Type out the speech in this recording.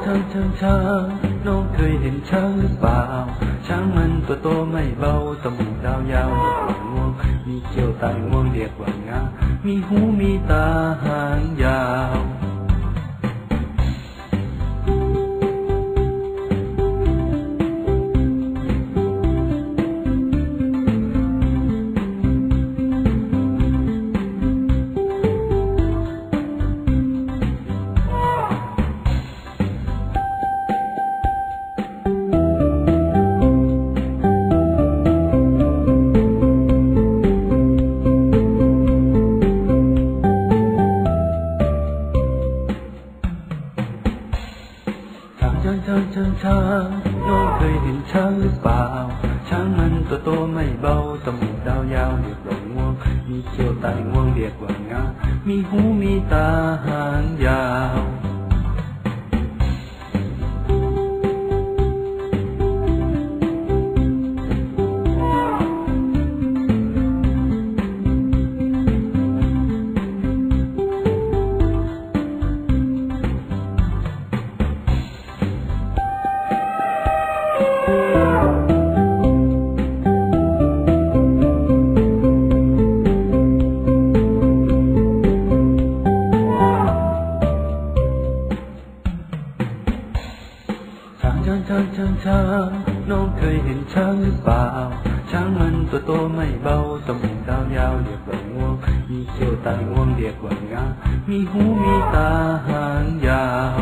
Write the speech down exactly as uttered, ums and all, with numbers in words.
ช้างช้างช้างน้องเคยเห็นช้างหรือเปล่าช้างมันตัวโตไม่เบาจมูกดาวยาวเรียกว่างวงมีเขี้ยวตายงวงเรียกว่างามีหูมีตาหางยาวช้างช้างช้างช้างน้องเคยเห็นช้างหรือเปล่าช้างมันตัวโตไม่เบาจมูกดาวยาวเรียกว่างวงมีเขี้ยวตายงวงเรียกว่างามีหูมีตาหางยาวช้างช้างช้างช้างช้างน้องเคยเห็นช้างหรือเปล่าช้างมันตัวโตไม่เบาจมูกดาวยาวเรียกว่างวงมีเขี้ยวตายงวงเรียกว่างามีหูมีตาหางยาว